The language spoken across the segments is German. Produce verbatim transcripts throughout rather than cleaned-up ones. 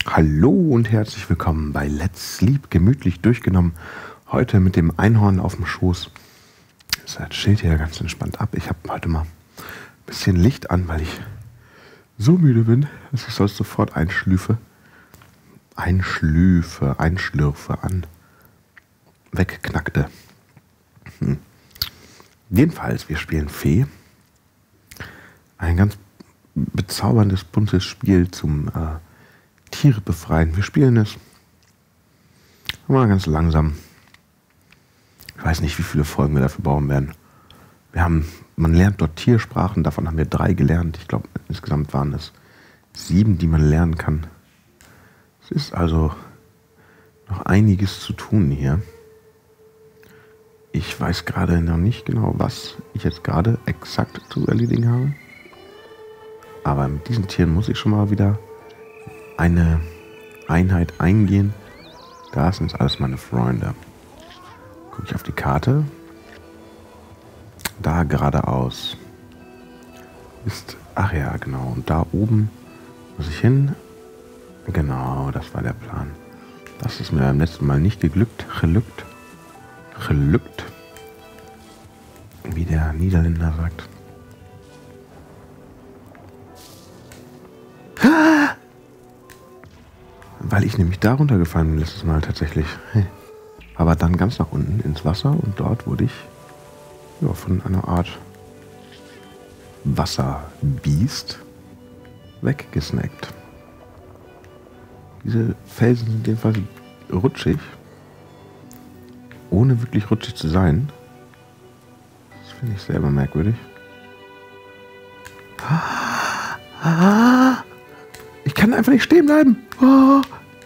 Hallo und herzlich willkommen bei Let's Sleep, gemütlich durchgenommen. Heute mit dem Einhorn auf dem Schoß. Das chillt hier ganz entspannt ab. Ich habe heute mal ein bisschen Licht an, weil ich so müde bin, dass ich sonst sofort einschlüfe. Einschlüfe, einschlürfe an. Wegknackte. Hm. Jedenfalls, wir spielen Fee. Ein ganz bezauberndes, buntes Spiel zum äh, Tiere befreien. Wir spielen es mal ganz langsam. Ich weiß nicht, wie viele Folgen wir dafür brauchen werden. Wir haben, man lernt dort Tiersprachen, davon haben wir drei gelernt. Ich glaube, insgesamt waren es sieben, die man lernen kann. Es ist also noch einiges zu tun hier. Ich weiß gerade noch nicht genau, was ich jetzt gerade exakt zu erledigen habe. Aber mit diesen Tieren muss ich schon mal wieder eine Einheit eingehen. Da sind alles meine Freunde. Gucke ich auf die Karte. Da geradeaus ist, ach ja, genau. Und da oben muss ich hin. Genau, das war der Plan. Das ist mir beim letzten Mal nicht geglückt. Gelückt. Gelückt. Wie der Niederländer sagt. Weil ich nämlich da runtergefallen bin letztes Mal tatsächlich. Aber dann ganz nach unten ins Wasser und dort wurde ich ja, von einer Art Wasserbiest weggesnackt. Diese Felsen sind jedenfalls rutschig, ohne wirklich rutschig zu sein. Das finde ich selber merkwürdig. Ich kann einfach nicht stehen bleiben. Oh.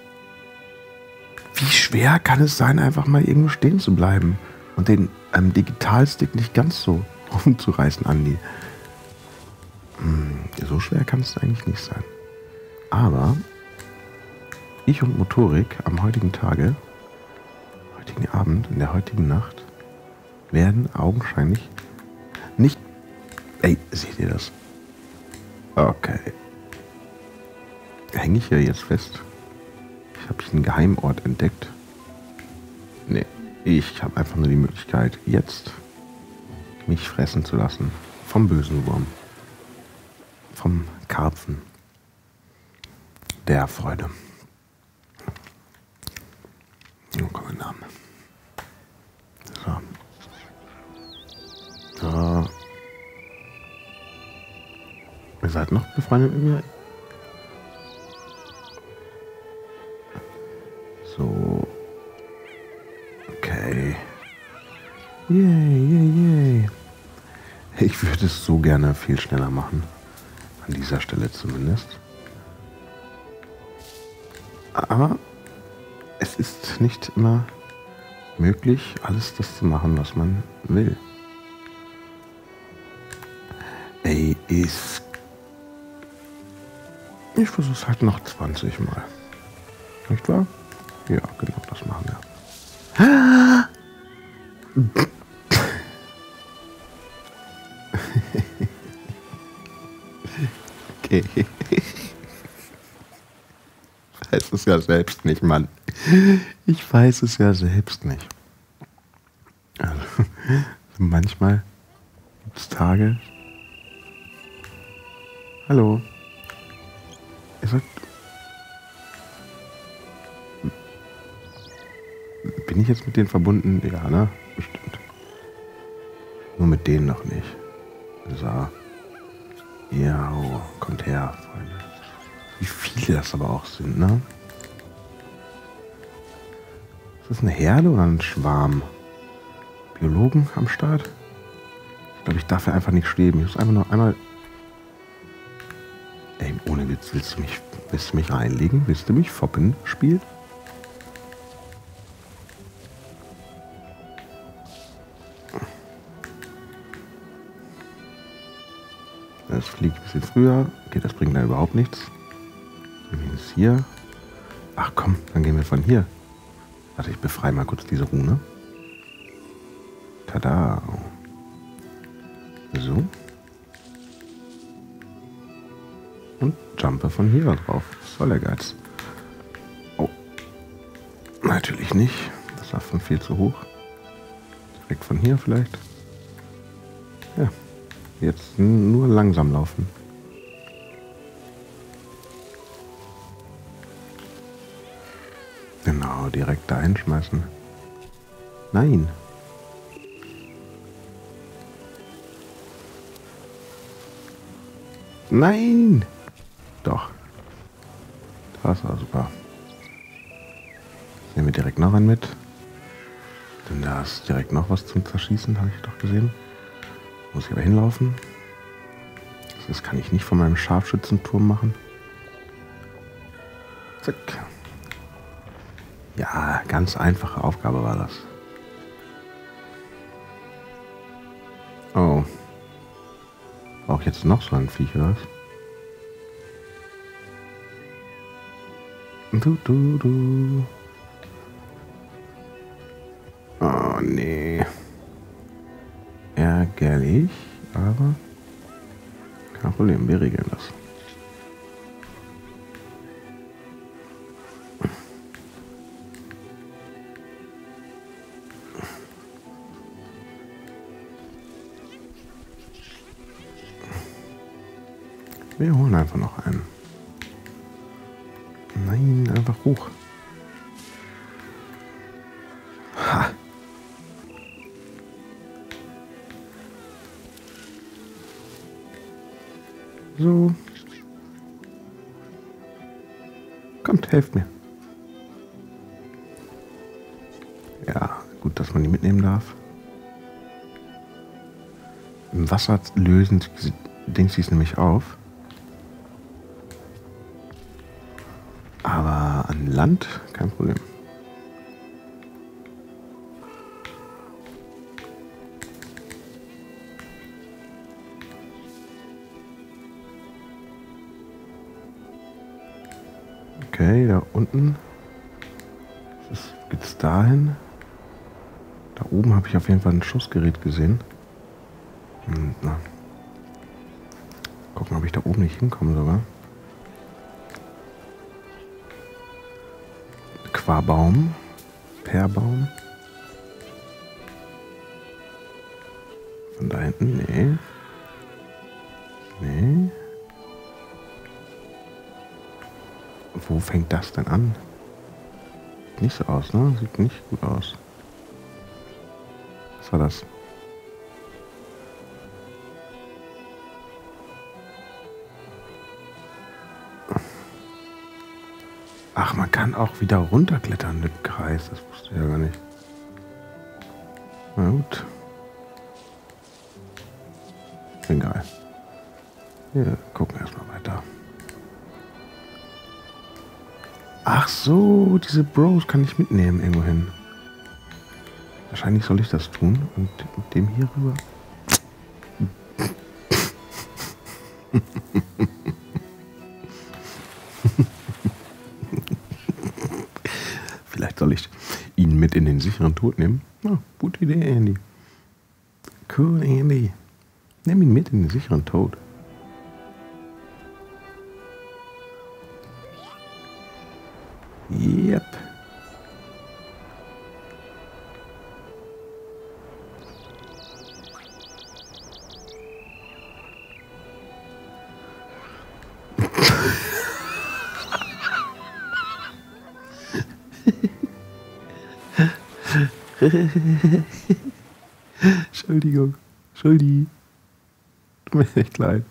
Wie schwer kann es sein, einfach mal irgendwo stehen zu bleiben und den ähm, Digitalstick nicht ganz so rumzureißen, Andi? Hm, so schwer kann es eigentlich nicht sein. Aber ich und Motorik am heutigen Tage, heutigen Abend, in der heutigen Nacht, werden augenscheinlich nicht... Ey, seht ihr das? Okay. Hänge ich hier jetzt fest? Ich habe hier einen Geheimort entdeckt. Nee, ich habe einfach nur die Möglichkeit, jetzt mich fressen zu lassen. Vom bösen Wurm. Vom Karpfen. Der Freude. Oh, komm, mein Name. So. So. Ihr seid noch befreundet mit mir? So. Okay. Yay, yay, yay. Ich würde es so gerne viel schneller machen. An dieser Stelle zumindest. Aber es ist nicht immer möglich, alles das zu machen, was man will. Ey, ist... Ich versuche es halt noch zwanzig Mal. Nicht wahr? Ja, genau, das machen wir. Okay. Ich weiß es ja selbst nicht, Mann. Ich weiß es ja selbst nicht. Also, manchmal gibt es Tage. Hallo. Ihr sagt... Bin ich jetzt mit denen verbunden? Ja, ne? Bestimmt. Nur mit denen noch nicht. So. Ja, oh, kommt her, Freunde. Wie viele das aber auch sind, ne? Ist das eine Herde oder ein Schwarm? Biologen am Start? Ich glaube, ich darf ja einfach nicht schweben. Ich muss einfach nur einmal... Ey, ohne Witz, willst du mich, willst du mich reinlegen? Willst du mich foppen, Spiel? Das fliegt ein bisschen früher. Okay, das bringt da überhaupt nichts. Wir gehen jetzt hier. Ach komm, dann gehen wir von hier. Warte, ich befreie mal kurz diese Rune. Tada. So. Und jumpe von hier drauf. Was soll der Geiz? Natürlich nicht. Das war von viel zu hoch. Direkt von hier vielleicht. Ja. Jetzt nur langsam laufen. Genau, direkt da hinschmeißen. Nein. Nein. Doch. Das war super. Nehmen wir direkt noch einen mit. Denn da ist direkt noch was zum Zerschießen, habe ich doch gesehen. Muss ich aber hinlaufen. Das kann ich nicht von meinem Scharfschützenturm machen. Zack. Ja, ganz einfache Aufgabe war das. Oh. Auch jetzt noch so ein Viech, oder was? Du, du, du. Oh, nee. Ärgerlich, aber kein Problem, wir regeln das. Wir holen einfach noch einen. Nein, einfach hoch. Ha. So. Kommt, helft mir. Ja, gut, dass man die mitnehmen darf. Im Wasser lösen diese Dingsies nämlich auf. Aber an Land kein Problem. Okay, da unten geht es dahin. Da oben habe ich auf jeden Fall ein Schussgerät gesehen. Hm, na. Gucken, ob ich da oben nicht hinkomme sogar. Quabaum. Perbaum. Von da hinten? Nee. Nee. Wo fängt das denn an? Sieht nicht so aus, ne? Sieht nicht gut aus. Was war das? Ach, man kann auch wieder runterklettern mit Kreis. Das wusste ich ja gar nicht. Na gut. Egal. Wir gucken erstmal weiter. Ach so, diese Bros kann ich mitnehmen irgendwo hin. Wahrscheinlich soll ich das tun und mit dem hier rüber. Vielleicht soll ich ihn mit in den sicheren Tod nehmen. Oh, gute Idee, Andy. Cool, Andy. Nimm ihn mit in den sicheren Tod. Yep. Entschuldigung. Entschuldi. Tut mir echt leid.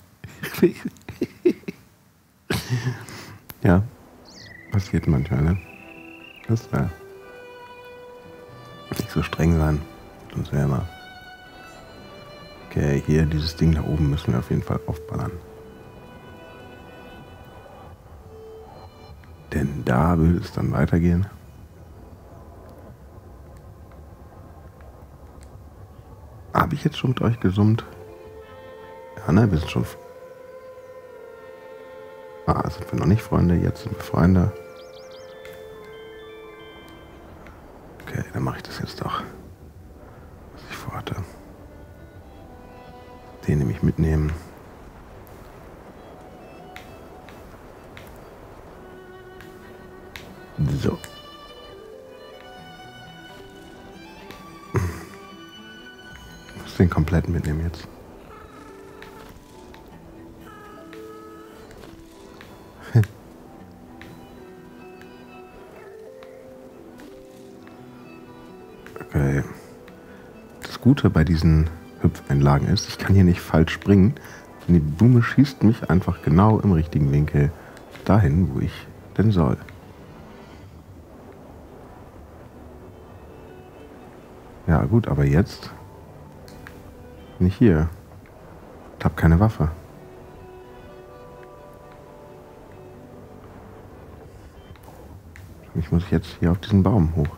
Ja. Passiert manchmal, ne? Das ist ja nicht so streng sein. Sonst wäre immer. Okay, hier dieses Ding da oben müssen wir auf jeden Fall aufballern. Denn da würde es dann weitergehen. Habe ich jetzt schon mit euch gesummt? Ja, ne, wir sind schon... Ah, sind wir noch nicht Freunde, jetzt sind wir Freunde. Okay, dann mache ich das jetzt doch, was ich vorhatte. Den nämlich mitnehmen. So. du den kompletten mitnehmen jetzt? Okay. Das Gute bei diesen Hüpfeinlagen ist, ich kann hier nicht falsch springen. Und die Blume schießt mich einfach genau im richtigen Winkel dahin, wo ich denn soll. Ja gut, aber jetzt bin ich hier. Ich habe keine Waffe. Ich muss jetzt hier auf diesen Baum hoch.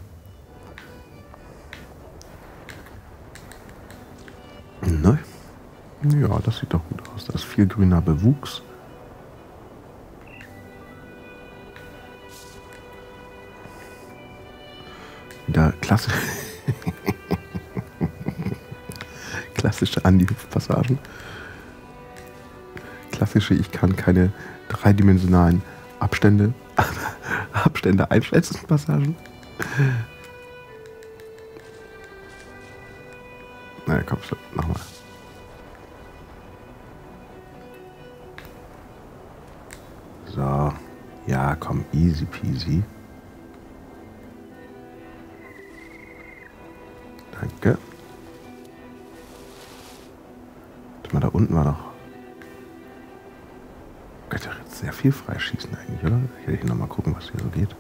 Ne? Ja, das sieht doch gut aus. Da ist viel grüner Bewuchs. Wieder klassisch. Klassische Andi-Hüpf-Passagen. Klassische, ich kann keine dreidimensionalen Abstände, Abstände einschätzen, Passagen. Na ja, komm, nochmal. So, ja, komm, easy peasy. Danke. Warte mal, da unten war doch... Ich könnte jetzt sehr viel freischießen eigentlich, oder? Ich will hier nochmal gucken, was hier so geht.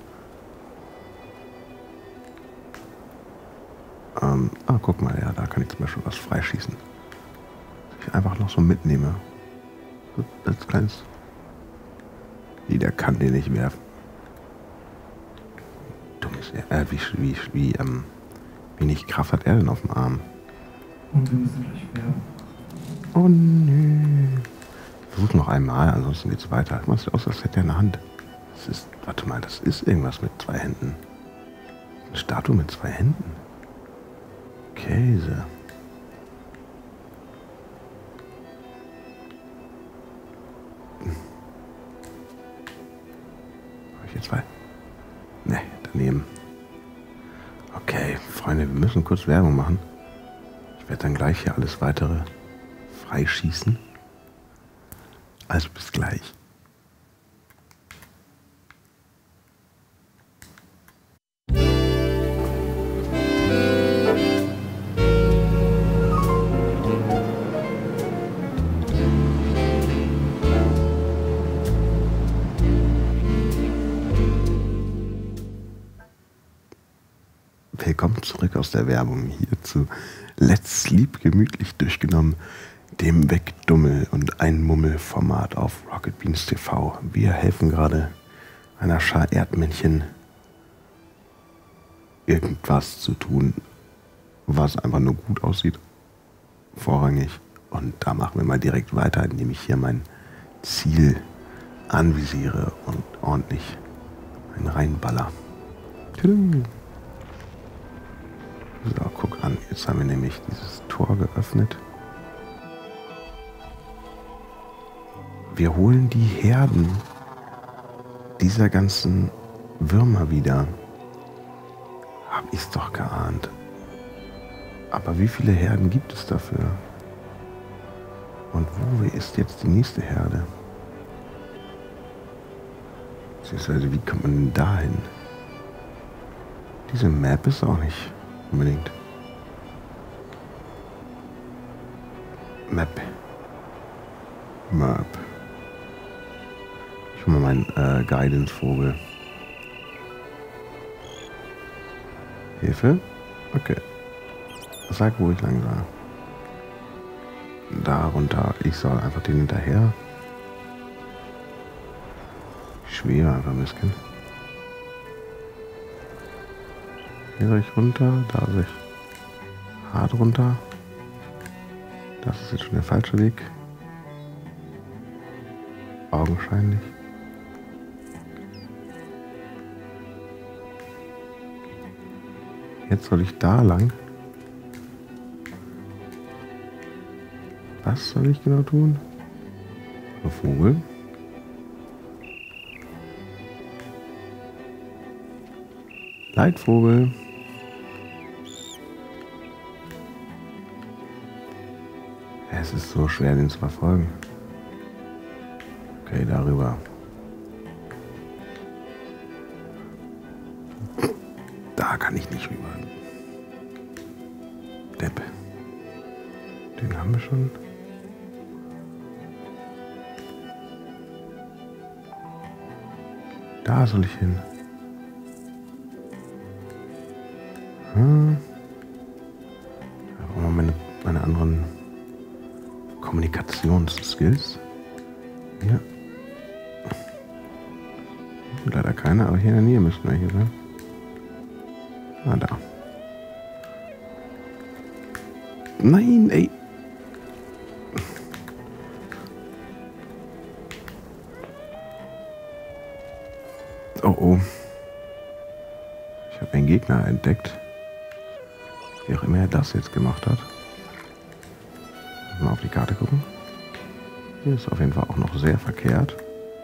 Ähm, ah, guck mal, ja, da kann ich zum Beispiel was freischießen. Das ich einfach noch so mitnehme. So, als kleines... Wie, der kann den nicht werfen. Dumm ist er. Äh, wie, wie, wie, ähm... wenig Kraft hat er denn auf dem Arm? Und wir müssen gleich werfen. Oh nö. Versuch noch einmal, ansonsten geht's weiter. Guck mal, es sieht aus, als hätte er eine Hand. Das ist, warte mal, das ist irgendwas mit zwei Händen. Eine Statue mit zwei Händen. Käse. Hm. Habe ich hier zwei? Ne, daneben. Okay, Freunde, wir müssen kurz Werbung machen. Ich werde dann gleich hier alles weitere freischießen. Also bis gleich. Willkommen zurück aus der Werbung hier zu Let's Sleep gemütlich durchgenommen, dem Wegdummel- und Einmummel-Format auf Rocket Beans T V. Wir helfen gerade einer Schar Erdmännchen irgendwas zu tun, was einfach nur gut aussieht, vorrangig. Und da machen wir mal direkt weiter, indem ich hier mein Ziel anvisiere und ordentlich einen reinballer. Tudum. So, guck an, jetzt haben wir nämlich dieses Tor geöffnet. Wir holen die Herden dieser ganzen Würmer wieder. Hab ich's doch geahnt. Aber wie viele Herden gibt es dafür? Und wo ist jetzt die nächste Herde? Beziehungsweise, wie kommt man denn dahin? Diese Map ist auch nicht unbedingt. Map. Map. Ich hol mal meinen äh, Guidance-Vogel. Hilfe? Okay. Sag, wo ich lang war. Da runter. Ich soll einfach den hinterher. Ich schwebe einfach ein bisschen. Hier soll ich runter, da soll ich hart runter. Das ist jetzt schon der falsche Weg. Augenscheinlich. Jetzt soll ich da lang. Was soll ich genau tun? Der Vogel. Leitvogel. Es ist so schwer, den zu verfolgen. Okay, darüber. Da kann ich nicht rüber. Depp. Den haben wir schon. Da soll ich hin. Hm. Da brauchen wir meine, meine anderen Kommunikationsskills. Hier. Leider keine, aber hier in der Nähe müssten wir hier sein. Ah, da. Nein, ey. Oh, oh. Ich habe einen Gegner entdeckt. Wie auch immer er das jetzt gemacht hat. Mal auf die Karte gucken. Hier ist auf jeden Fall auch noch sehr verkehrt.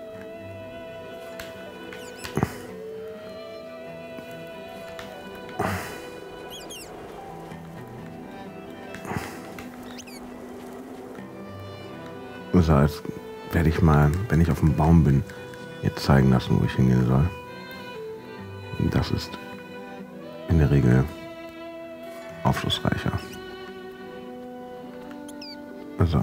So, jetzt werde ich mal, wenn ich auf dem Baum bin, jetzt zeigen lassen, wo ich hingehen soll. Das ist in der Regel aufschlussreicher. So.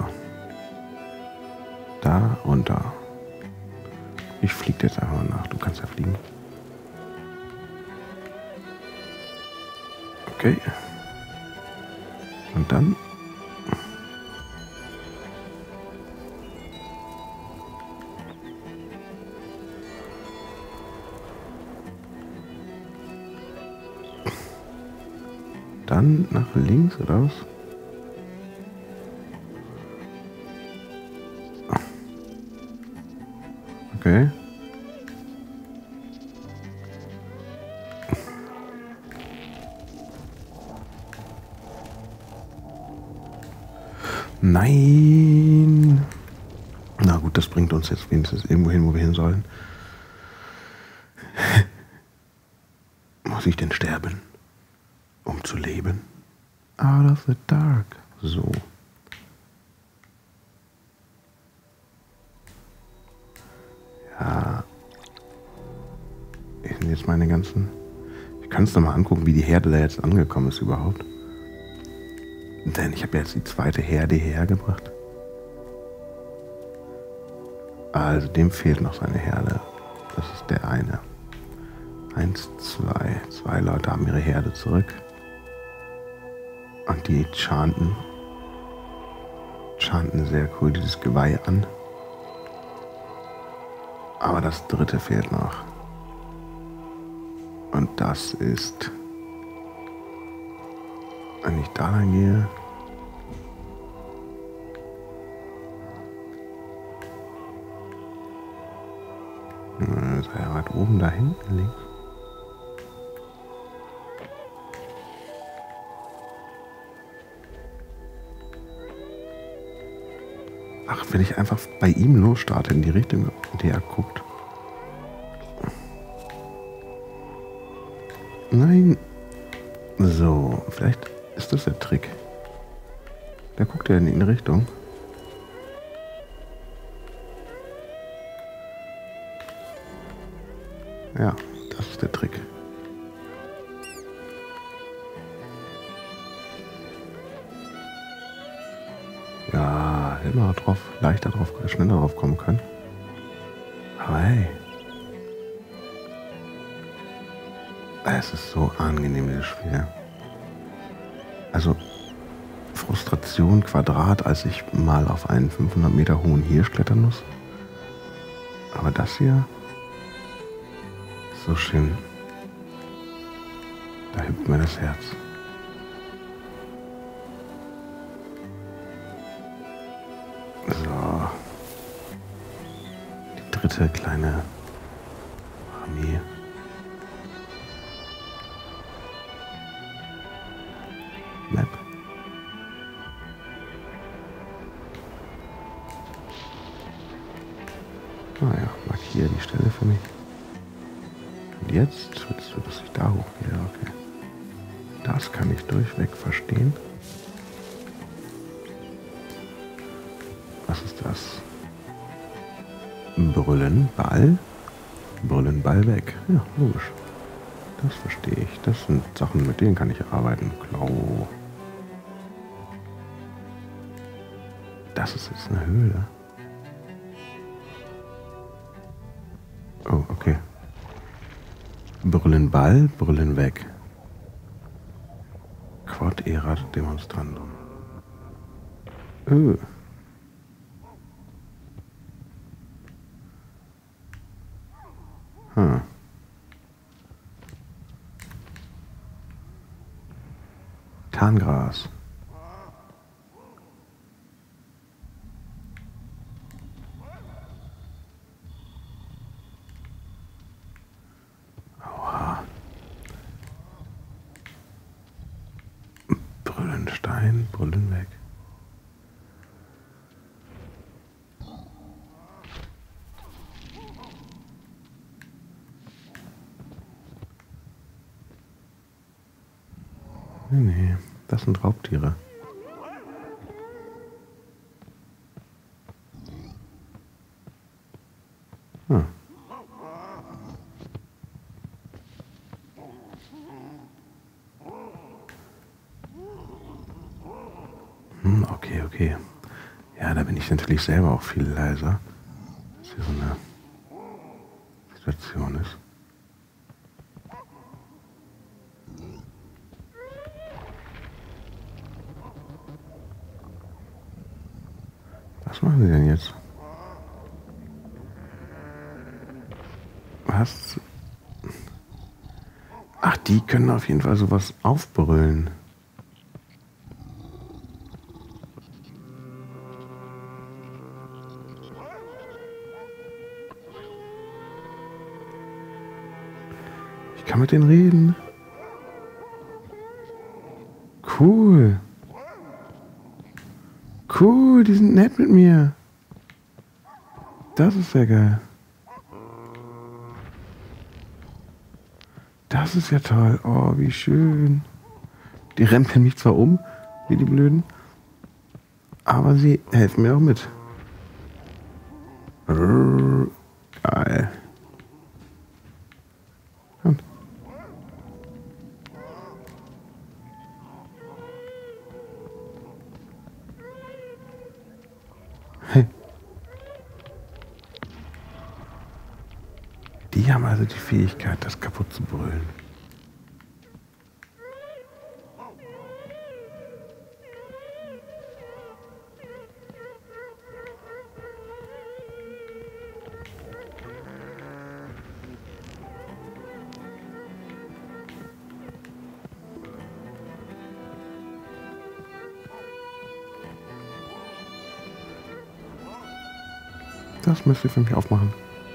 Da runter. Ich fliege jetzt einfach mal nach. Du kannst ja fliegen. Okay. Und dann... Dann nach links oder was? Okay. Nein. Na gut, das bringt uns jetzt wenigstens irgendwo hin, wo wir hin sollen. Muss ich denn sterben? Um zu leben? Out of the dark. So. Ja. Ich sind jetzt meine ganzen... Ich kann es nochmal angucken, wie die Herde da jetzt angekommen ist überhaupt. Denn ich habe jetzt die zweite Herde hierher gebracht. Also dem fehlt noch seine Herde. Das ist der eine. Eins, zwei. Zwei Leute haben ihre Herde zurück. Und die chanten. Chanten sehr cool dieses Geweih an. Aber das dritte fehlt noch. Und das ist... Wenn ich da lang gehe... Ist er ja weit oben da hinten links. Ach, wenn ich einfach bei ihm losstarte in die Richtung, in die er guckt. Nein. So, vielleicht ist das der Trick. Der guckt ja in die Richtung. Ja, das ist der Trick. Ja, immer drauf, leichter drauf, schneller drauf kommen können. Aber hey. Es ist so angenehm, dieses Spiel. Also, Frustration Quadrat, als ich mal auf einen fünfhundert Meter hohen Hirsch klettern muss. Aber das hier ist so schön. Da hüpft mir das Herz. So. Die dritte kleine Armee. Map. Naja, markiere die Stelle für mich. Und jetzt willst du, dass ich da hochgehe? Okay. Das kann ich durchweg verstehen. Was ist das? Brüllen, Ball? Brüllen, Ball weg. Ja, logisch. Das verstehe ich. Das sind Sachen, mit denen kann ich arbeiten. Klau. Das ist jetzt eine Höhle. Oh, okay. Brüllen, Ball, Brüllen weg. Quod erat demonstrandum. Öh. Hm. Tarngras. Aua. Brüllen Stein, Brüllen weg. Nee, nee, das sind Raubtiere. Hm. Hm, okay, okay. Ja, da bin ich natürlich selber auch viel leiser. Dass hier so eine Situation ist. Was machen Sie denn jetzt? Was? Ach, die können auf jeden Fall sowas aufbrüllen. Ich kann mit denen reden. Cool. Cool, die sind nett mit mir. Das ist sehr geil. Das ist ja toll. Oh, wie schön. Die rempeln mich zwar um, wie die Blöden, aber sie helfen mir auch mit. Geil. Und hey. Die haben also die Fähigkeit, das kaputt zu brüllen. Das müsst ihr für mich aufmachen.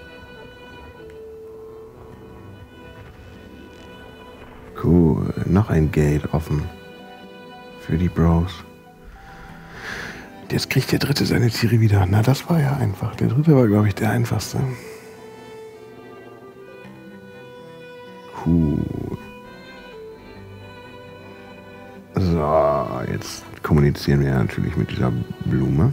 Cool, noch ein Gate offen. Für die Bros. Jetzt kriegt der dritte seine Tiere wieder. Na, das war ja einfach. Der dritte war, glaube ich, der einfachste. Cool. So, jetzt kommunizieren wir natürlich mit dieser Blume.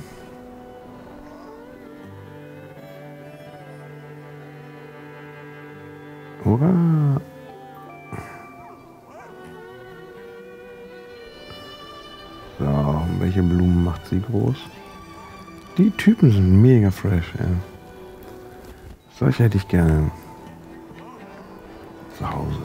Hurra! So, welche Blumen macht sie groß? Die Typen sind mega fresh, ja. Solche hätte ich gerne zu Hause.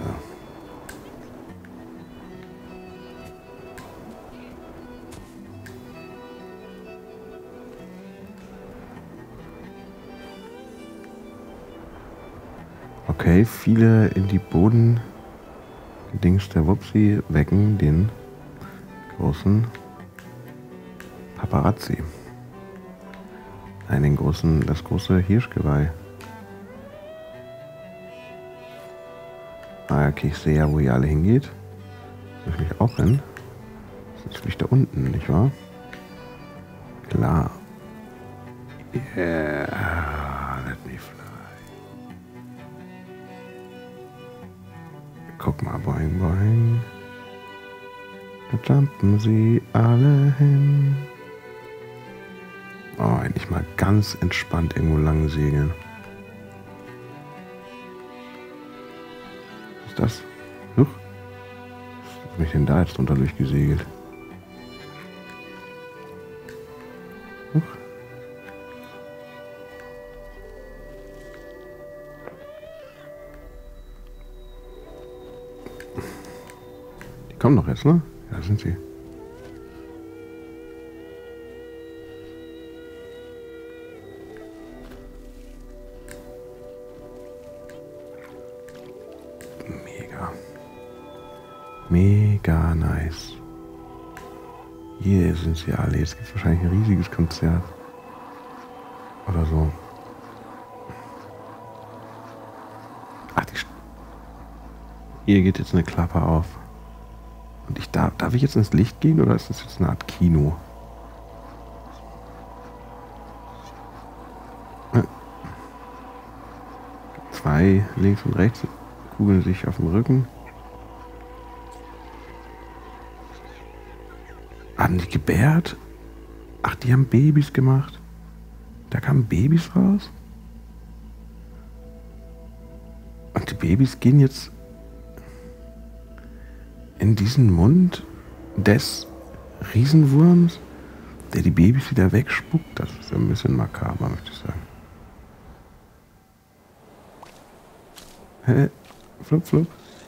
Okay, viele in die Boden gedingste Wupsi wecken den großen Paparazzi. Nein, den großen, das große Hirschgeweih. Ah, okay, ich sehe ja, wo ihr alle hingeht. Muss ich mich auch hin? Das ist natürlich da unten, nicht wahr? Klar. Yeah, let me fly. Guck mal, boing, boing. Da jumpen sie alle hin. Oh, endlich mal ganz entspannt irgendwo lang segeln. Was ist das? Huch. Was bin ich denn da jetzt drunter durchgesegelt? Huch. Die kommen doch jetzt, ne? Ja, da sind sie. Mega nice. Hier sind sie alle. Jetzt gibt es wahrscheinlich ein riesiges Konzert. Oder so. Ach, die hier geht jetzt eine Klappe auf. Und ich darf, darf ich jetzt ins Licht gehen oder ist das jetzt eine Art Kino? Zwei links und rechts kugeln sich auf dem Rücken. Haben die gebärt? Ach, die haben Babys gemacht. Da kamen Babys raus. Und die Babys gehen jetzt in diesen Mund des Riesenwurms, der die Babys wieder wegspuckt. Das ist ein bisschen makaber, möchte ich sagen. Hä? Flup, flup.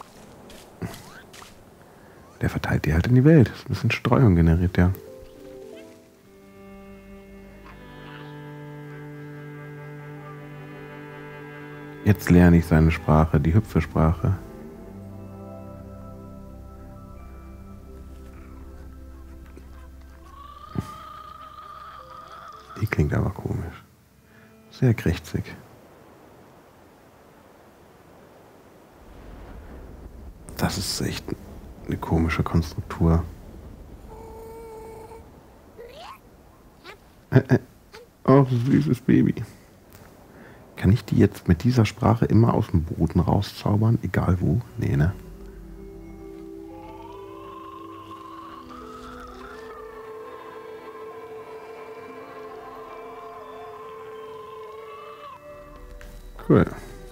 Der verteilt die halt in die Welt. Das ist ein bisschen Streuung generiert, ja. Jetzt lerne ich seine Sprache, die Hüpfesprache. Die klingt aber komisch. Sehr krächzig. Das ist echt eine komische Konstruktur. Äh, äh. Oh, süßes Baby. Kann ich die jetzt mit dieser Sprache immer aus dem Boden rauszaubern? Egal wo? Nee, ne? Cool.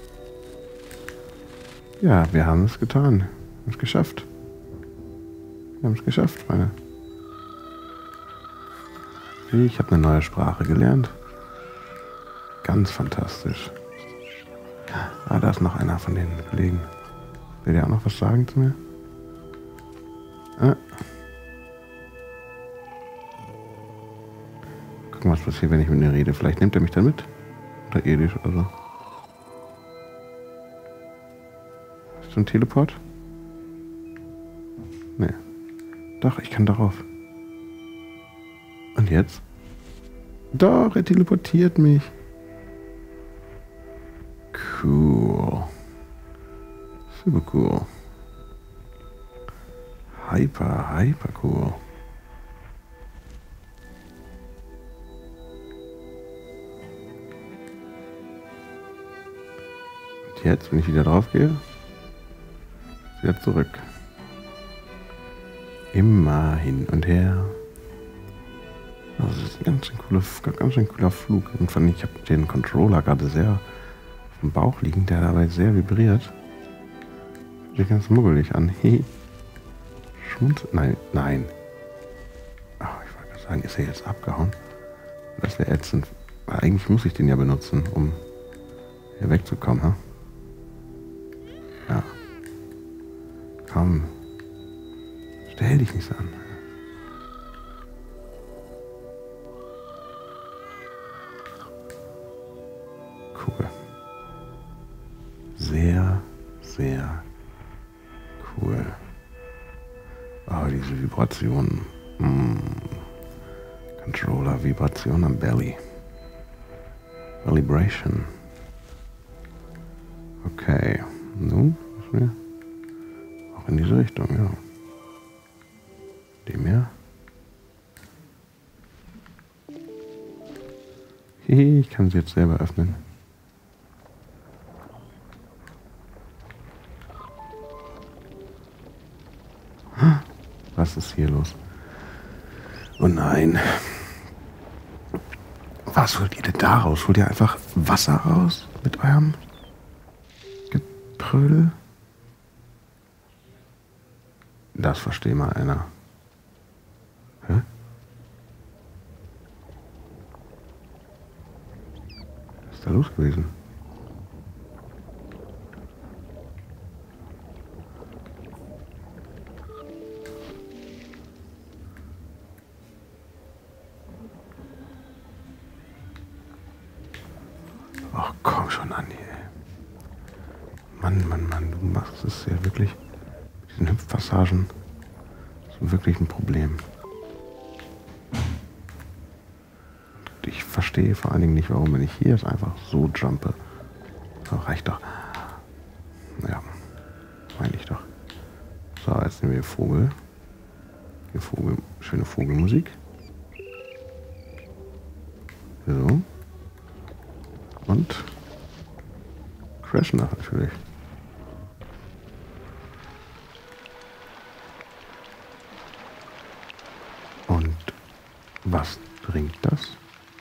Ja, wir haben es getan. Wir haben es geschafft. Wir haben es geschafft, Freunde. Ich habe eine neue Sprache gelernt. Ganz fantastisch. Ah, da ist noch einer von den Kollegen. Will der auch noch was sagen zu mir? Ah. Gucken, was passiert, wenn ich mit ihm rede. Vielleicht nimmt er mich dann mit. Oder irdisch oder so. Ist das ein Teleport? Nee. Doch, ich kann darauf. Und jetzt? Doch, er teleportiert mich. Cool. Super cool. Hyper, hyper cool. Und jetzt, wenn ich wieder drauf gehe, wieder zurück. Immer hin und her. Das ist ein ganz schön cooler, ganz schön cooler Flug. Irgendwann, ich habe den Controller gerade sehr auf dem Bauch liegen, der dabei sehr vibriert. Sieht ganz muggelig an. Schmutz? Nein, nein. Oh, ich wollte gerade sagen, ist er jetzt abgehauen? Das wäre ätzend. Aber eigentlich muss ich den ja benutzen, um hier wegzukommen. Hm? Ja. Komm. Stell dich nicht so an. Cool. Sehr, sehr cool. Oh, diese Vibrationen. Mm. Controller-Vibration am Belly. Vibration. Okay. Nun müssen wir auch in diese Richtung, ja. Dem her. Hehe, ich kann sie jetzt selber öffnen. Was ist hier los? Oh nein. Was holt ihr denn da raus? Holt ihr einfach Wasser raus mit eurem Geprödel? Das versteht mal einer. Hä? Was ist da los gewesen? Ach komm schon, Andi. Mann, Mann, Mann, du machst es ja wirklich mit diesen Hüpfpassagen. Das ist wirklich ein Problem. Ich verstehe vor allen Dingen nicht, warum, wenn ich hier jetzt einfach so jumpe. So, reicht doch. Ja, meine ich doch. So, jetzt nehmen wir Vogel. Hier Vogel, schöne Vogelmusik. So. Und crashen da natürlich. Und was bringt das?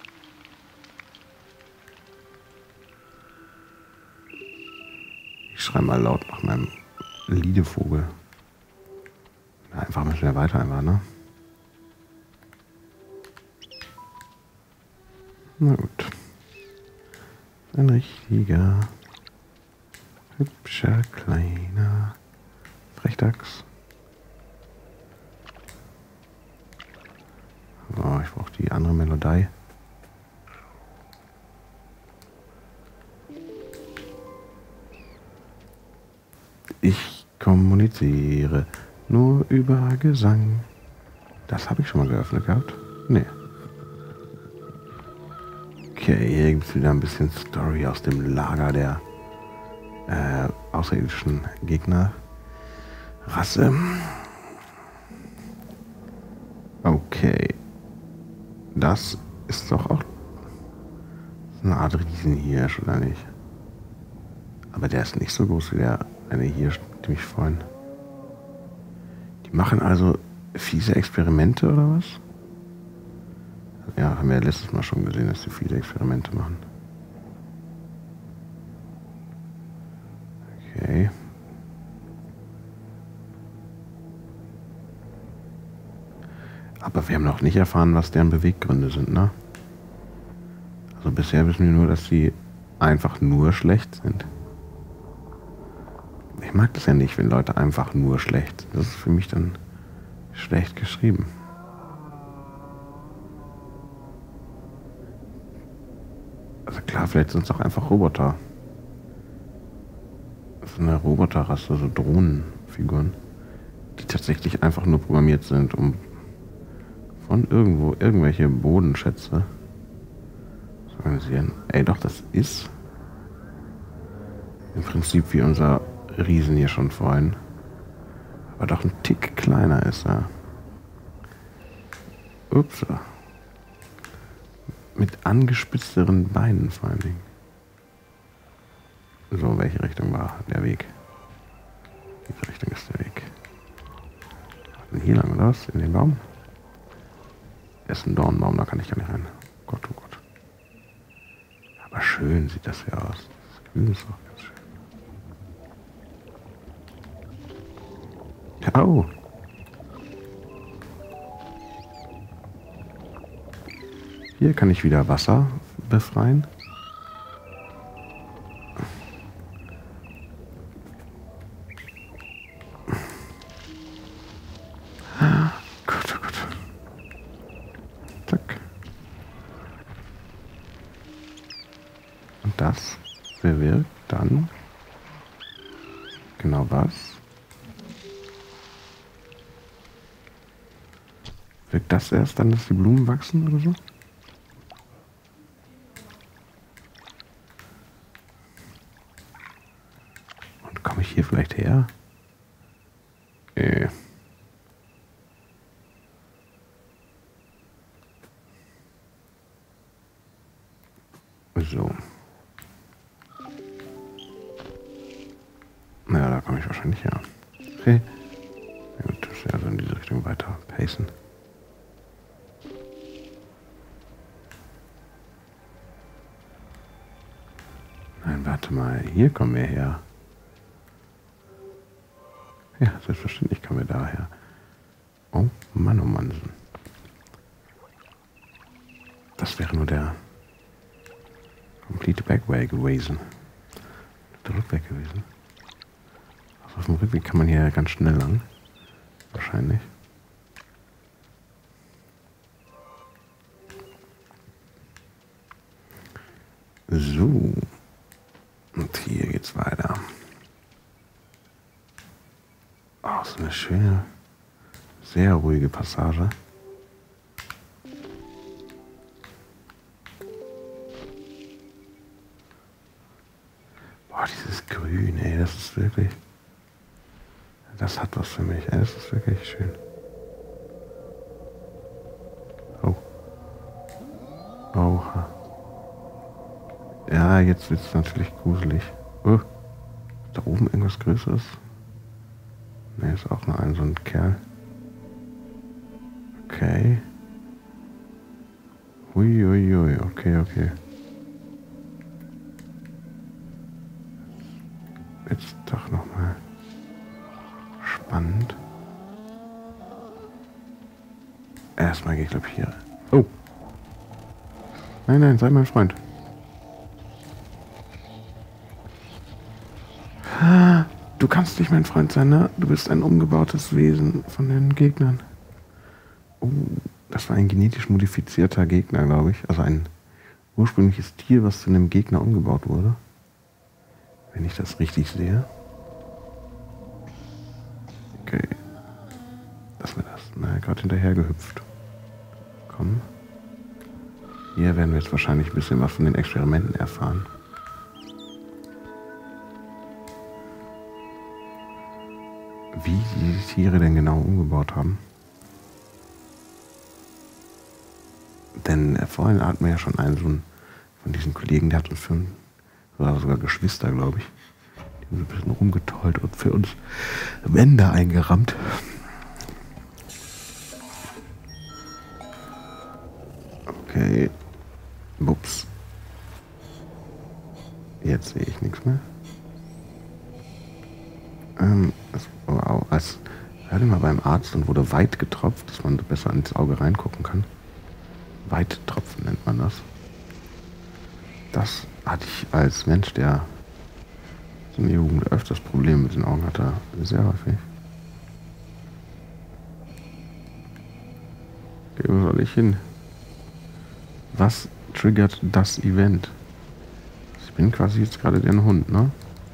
Ich schreibe mal laut nach meinem Liedevogel. Na, einfach mal schnell weiter einfach, ne? Na gut. Ein richtiger, hübscher, kleiner Frechdachs. So, ich brauche die andere Melodie. Ich kommuniziere nur über Gesang. Das habe ich schon mal geöffnet gehabt. Nee. Okay, hier gibt es wieder ein bisschen Story aus dem Lager der äh, außerirdischen Gegnerrasse. Okay. Das ist doch auch eine Art Riesenhirsch, oder nicht? Aber der ist nicht so groß wie der eine Hirsch, die mich freuen. Die machen also fiese Experimente, oder was? Ja, haben wir ja letztes Mal schon gesehen, dass sie viele Experimente machen. Okay. Aber wir haben noch nicht erfahren, was deren Beweggründe sind, ne? Also bisher wissen wir nur, dass sie einfach nur schlecht sind. Ich mag das ja nicht, wenn Leute einfach nur schlecht sind. Das ist für mich dann schlecht geschrieben. Also klar, vielleicht sind es auch einfach Roboter. Das ist eine Roboterrasse, so Drohnenfiguren, die tatsächlich einfach nur programmiert sind, um von irgendwo irgendwelche Bodenschätze zu organisieren. Ey, doch, das ist im Prinzip wie unser Riesen hier schon vorhin. Aber doch ein Tick kleiner ist er. Ups. Mit angespitzteren Beinen vor allen Dingen. So, welche Richtung war der Weg? Diese Richtung ist der Weg. Und hier lang, oder was? In den Baum? Das ist ein Dornbaum, da kann ich gar nicht rein. Gott, oh Gott. Aber schön sieht das hier aus. Das Grün ist auch ganz schön. Au! Hier kann ich wieder Wasser befreien. Gott, oh Gott. Zack. Und das bewirkt dann genau was? Wirkt das erst dann, dass die Blumen wachsen oder so? Und komme ich hier vielleicht her? Äh. So. Naja, da komme ich wahrscheinlich her. Okay. Ja, gut, das ist also in diese Richtung weiter pacen. Warte mal, hier kommen wir her. Ja, selbstverständlich kommen wir daher. Oh Mann, oh Mann. Das wäre nur der Complete Backway gewesen. Der Rückweg gewesen. Also auf dem Rückweg kann man hier ganz schnell lang. Wahrscheinlich. So. Und hier geht's weiter. Oh, so eine schöne, sehr ruhige Passage. Boah, dieses Grün, ey, das ist wirklich... Das hat was für mich, ey, das ist wirklich schön. Oh. Oha. Ja, jetzt wird es natürlich gruselig. Oh. Ist da oben irgendwas Größeres? Ne, ist auch nur ein so ein Kerl. Okay. Hui, hui, hui. Okay, okay. Jetzt doch nochmal. Spannend. Erstmal gehe ich, glaube ich, hier. Oh. Nein, nein, sei mein Freund. Du kannst nicht mein Freund sein, ne? Du bist ein umgebautes Wesen von den Gegnern. Oh, das war ein genetisch modifizierter Gegner, glaube ich. Also ein ursprüngliches Tier, was zu einem Gegner umgebaut wurde. Wenn ich das richtig sehe. Okay. Lass mir das. Na, gerade hinterher gehüpft. Komm. Hier werden wir jetzt wahrscheinlich ein bisschen was von den Experimenten erfahren. Wie die Tiere denn genau umgebaut haben. Denn äh, vorhin hatten wir ja schon einen so einen, von diesen Kollegen, der hat uns für oder sogar Geschwister, glaube ich, die haben so ein bisschen rumgetollt und für uns Wände eingerammt. Okay. Ups. Jetzt sehe ich nichts mehr. Ähm, das, wow, als ich hatte mal beim Arzt und wurde weit getropft, dass man besser ins Auge reingucken kann. Weittropfen nennt man das. Das hatte ich als Mensch, der in der Jugend öfters Probleme mit den Augen hatte, sehr häufig. Okay, wo soll ich hin? Was triggert das Event? Ich bin quasi jetzt gerade der Hund, ne?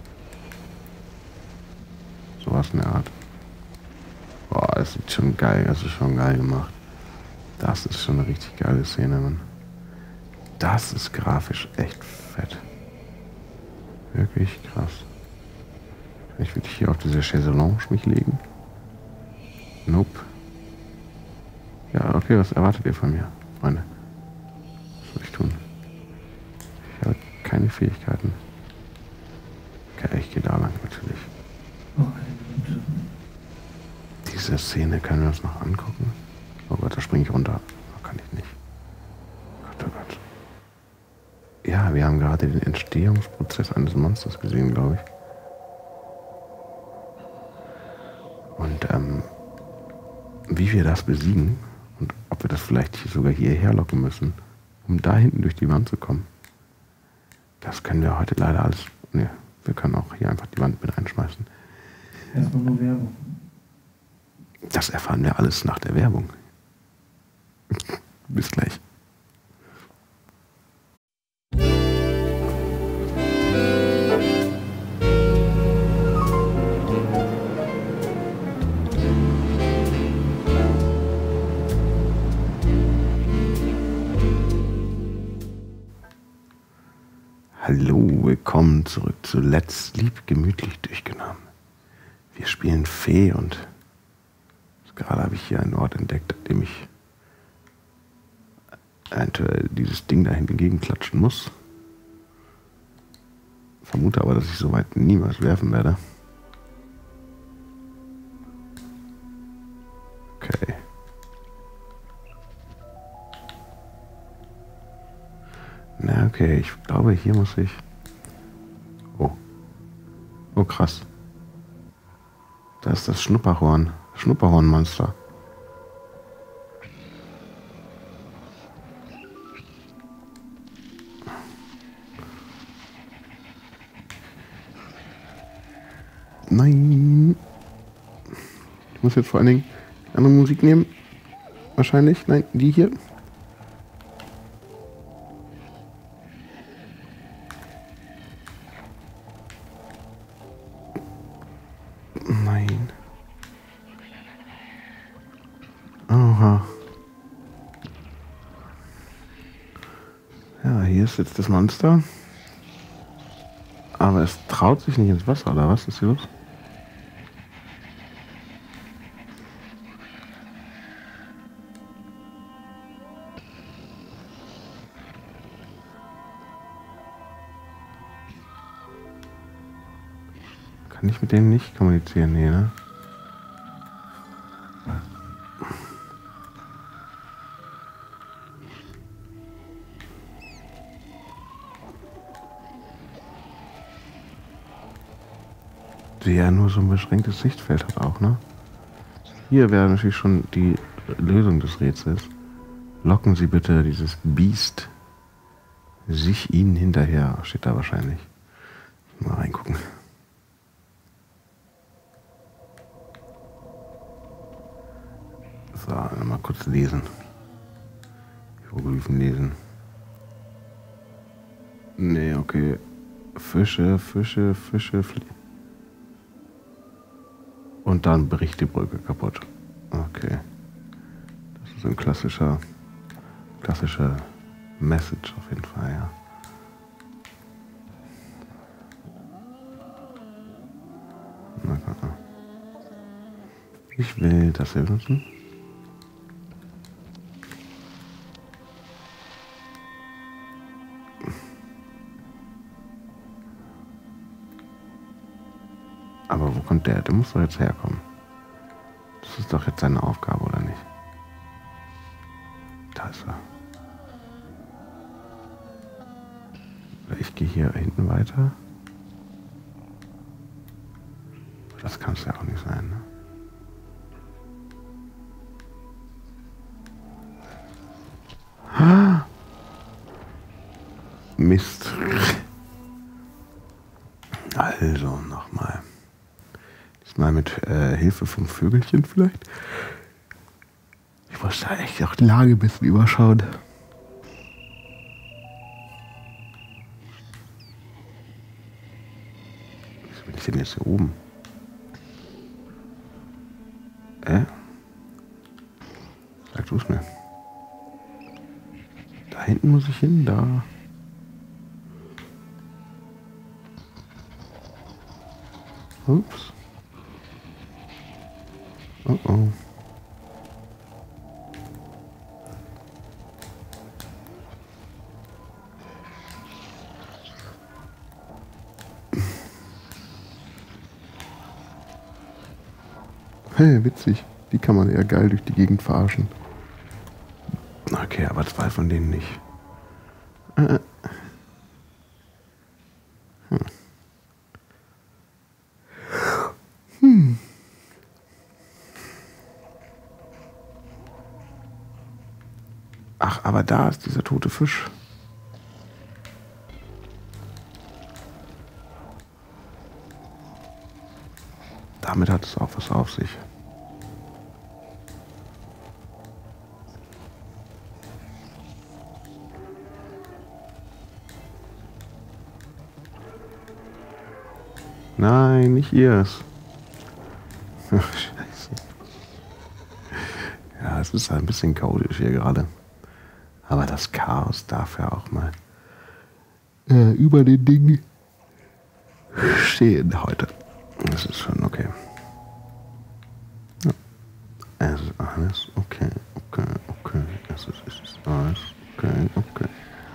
Sowas in der Art. Boah, das sieht schon geil, das ist schon geil gemacht. Das ist schon eine richtig geile Szene, Mann. Das ist grafisch echt fett. Wirklich krass. Kann ich wirklich hier auf diese Chaiselonge mich legen? Nope. Ja, okay, was erwartet ihr von mir, Freunde? Was soll ich tun? Ich habe keine Fähigkeiten. Okay, ich gehe da lang natürlich. Diese Szene können wir uns noch angucken. Oh Gott, da springe ich runter. Oh, kann ich nicht. Gott, oh Gott. Ja, wir haben gerade den Entstehungsprozess eines Monsters gesehen, glaube ich. Und ähm, wie wir das besiegen und ob wir das vielleicht sogar hierher locken müssen, um da hinten durch die Wand zu kommen, das können wir heute leider alles... Ne, wir können auch hier einfach die Wand mit einschmeißen. Erstmal nur Werbung. Das erfahren wir alles nach der Werbung. Bis gleich. Hallo, willkommen zurück zu Let's Sleep gemütlich durchgenommen. Wir spielen Fee und gerade habe ich hier einen Ort entdeckt, an dem ich eventuell dieses Ding da hinten gegenklatschen muss. Vermute aber, dass ich so weit niemals werfen werde. Okay. Na okay, ich glaube, hier muss ich Oh, krass. Da ist das Schnupperhorn. Schnupperhornmonster. Nein. Ich muss jetzt vor allen Dingen andere Musik nehmen. Wahrscheinlich. Nein, die hier. Nein. Aha. Ja, hier ist jetzt das Monster. Aber es traut sich nicht ins Wasser, oder was ist hier los? Kann ich mit denen nicht kommunizieren? Nee, ne? Die ja nur so ein beschränktes Sichtfeld hat auch, ne? Hier wäre natürlich schon die Lösung des Rätsels. Locken Sie bitte dieses Biest sich Ihnen hinterher. Steht da wahrscheinlich. Mal reingucken. So, mal kurz lesen. Hieroglyphen lesen. Nee, okay. Fische, Fische, Fische, Flie Und dann bricht die Brücke kaputt. Okay. Das ist ein klassischer, klassischer Message auf jeden Fall, ja. Na, na, na. Ich will das hier benutzen. Aber wo kommt der? Der muss doch jetzt herkommen. Das ist doch jetzt seine Aufgabe, oder nicht? Da ist er. Oder ich gehe hier hinten weiter. Das kann es ja auch nicht sein, ne? Ah! Mist. Also, nochmal. Mal mit äh, Hilfe vom Vögelchen vielleicht. Ich muss da echt auch die Lage ein bisschen überschauen. Was bin ich denn jetzt hier oben? Äh? Sag du es mir. Da hinten muss ich hin, da. Ups. Oh oh. Hey, witzig. Die kann man ja geil durch die Gegend verarschen. Okay, aber zwei von denen nicht. Äh. Hm. Hm. Ach, aber da ist dieser tote Fisch. Damit hat es auch was auf sich. Nein, nicht ihrs. Scheiße. Ja, es ist ein bisschen chaotisch hier gerade. Aber das Chaos darf ja auch mal äh, über den Dingen stehen heute. Das ist schon okay. Ja. Es ist alles okay, okay, okay. Es ist, es ist alles okay, okay.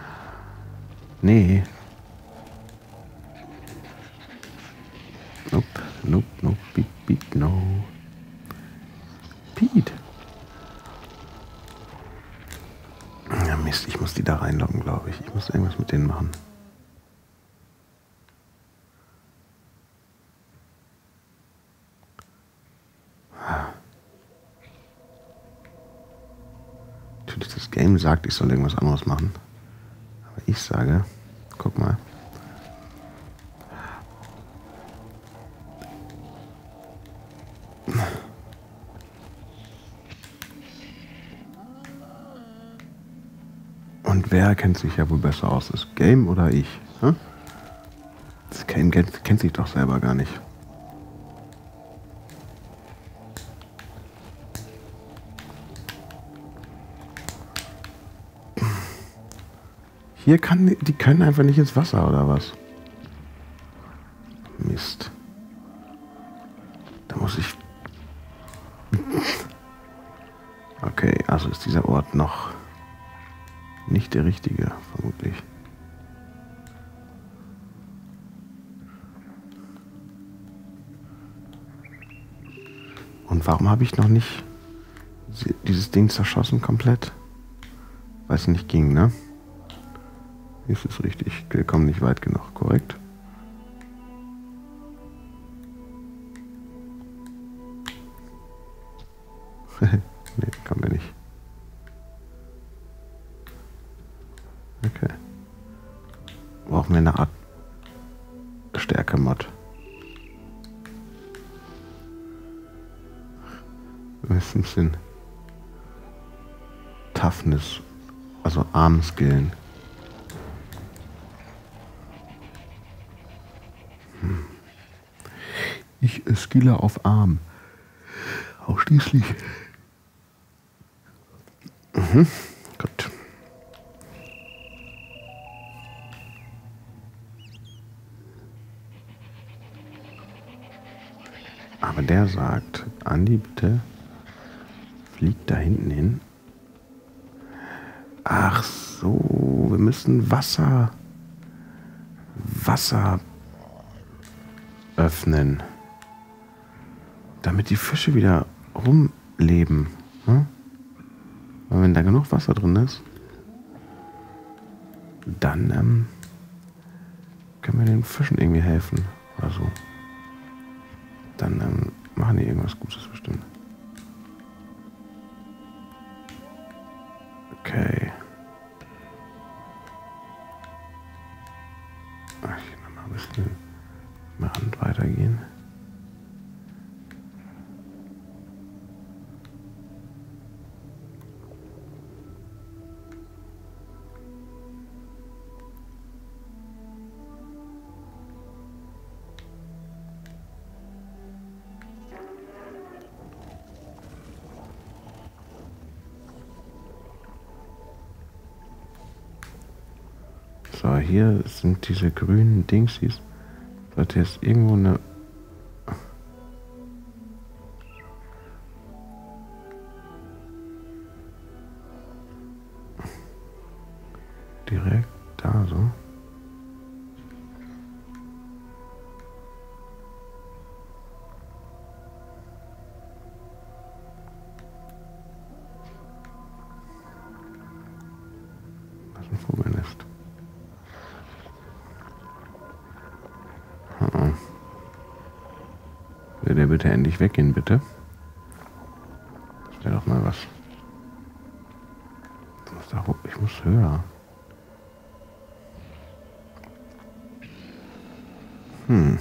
Nee. Nope, nope, nope, beep, beep, no. Pete. Ja, Mist, ich muss die da reinloggen, glaube ich. Ich muss irgendwas mit denen machen. Das Game sagt, ich soll irgendwas anderes machen. Aber ich sage, guck mal. Und wer kennt sich ja wohl besser aus? Das Game oder ich? Hm? Das Game kennt, kennt sich doch selber gar nicht. Hier kann, die können einfach nicht ins Wasser, oder was? Mist. Da muss ich... Okay, also ist dieser Ort noch nicht der richtige, vermutlich. Und warum habe ich noch nicht dieses Ding zerschossen komplett? Weil es nicht ging, ne? Ist es richtig? Wir kommen nicht weit genug, korrekt? Ne, kommen wir nicht. Okay. Brauchen wir eine Art Stärke-Mod. Wir müssen ein bisschen Toughness, also Arm-Skillen. Hm. Ich skille auf Arm. Ausschließlich. Mhm. Gut. Aber der sagt, Andi, bitte flieg da hinten hin. Ach so, wir müssen Wasser, Wasser öffnen, damit die Fische wieder rumleben. Hm? Und wenn da genug Wasser drin ist, dann ähm, können wir den Fischen irgendwie helfen oder so. Dann ähm, machen die irgendwas Gutes bestimmt. Okay. Ach, ich will mal ein bisschen am Rand weitergehen. So, hier sind diese grünen Dingsies. Sollte jetzt irgendwo eine... Direkt da so. Das ist ein Vogelnest. Will der bitte endlich weggehen, bitte? Das wäre doch mal was. Ich muss, da, ich muss höher. Hm.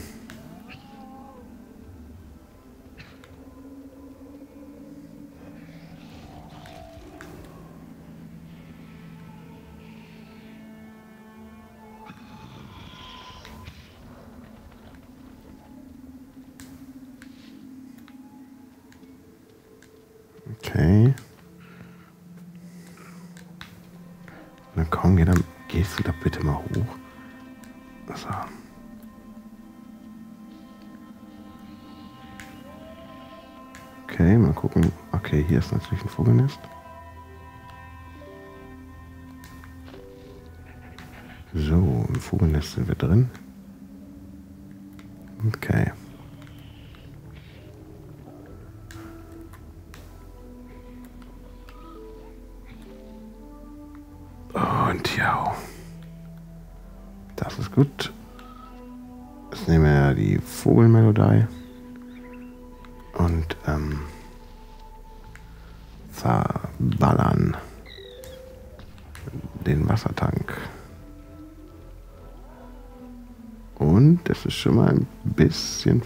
Okay. Na komm, geh dann, gehst du da bitte mal hoch. So. Okay, mal gucken. Okay, hier ist natürlich ein Vogelnest. So, im Vogelnest sind wir drin. Okay. Und ja, das ist gut. Jetzt nehmen wir ja die Vogelmelodie und ähm, verballern. den Wassertank. Und es ist schon mal ein bisschen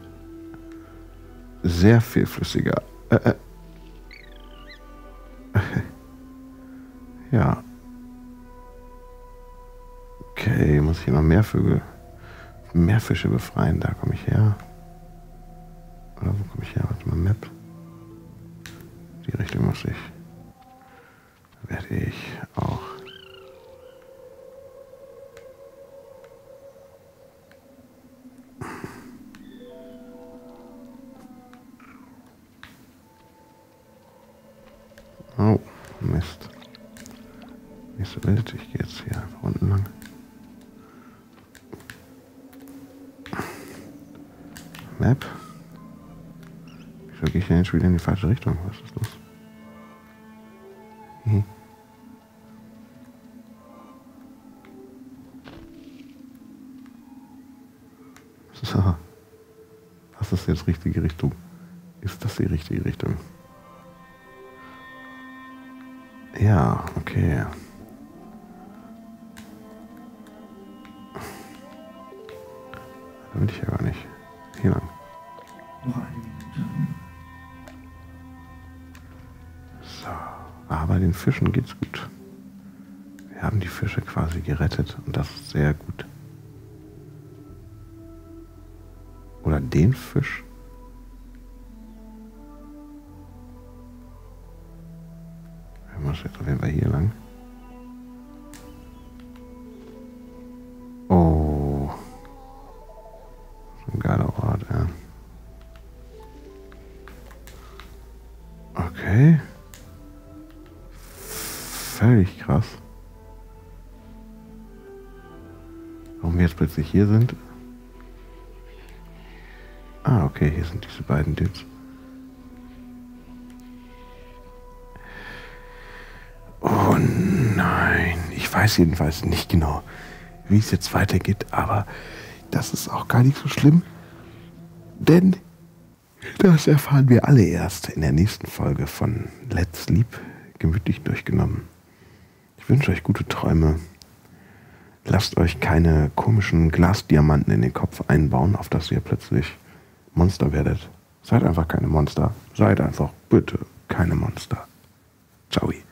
sehr viel flüssiger. Äh, äh. Ja. Okay, muss ich hier noch mehr Vögel, mehr Fische befreien. Da komme ich her. Oder wo komme ich her? Warte mal, Map. Die Richtung muss ich. Werde ich auch. Oh, Mist. Nicht so wild, ich gehe jetzt hier einfach unten lang. Map. Wieso gehe ich denn jetzt wieder in die falsche Richtung? Was ist los? Hm. So. Was ist jetzt richtige Richtung? Ist das die richtige Richtung? Ja, okay. Da will ich ja gar nicht. Hier lang. Noch eine Minute. So. Aber den Fischen geht's gut. Wir haben die Fische quasi gerettet und das ist sehr gut. Oder den Fisch. Wir müssen jetzt auf jeden Fall hier lang. Oh. So ein geiler Ort, ja. Okay. Völlig krass. Warum wir jetzt plötzlich hier sind? Ah, okay, hier sind diese beiden Dudes. Oh nein, ich weiß jedenfalls nicht genau, wie es jetzt weitergeht, aber das ist auch gar nicht so schlimm, denn das erfahren wir alle erst in der nächsten Folge von Let's Sleep, gemütlich durchgenommen. Ich wünsche euch gute Träume. Lasst euch keine komischen Glasdiamanten in den Kopf einbauen, auf dass ihr plötzlich Monster werdet. Seid einfach keine Monster. Seid einfach bitte keine Monster. Ciao.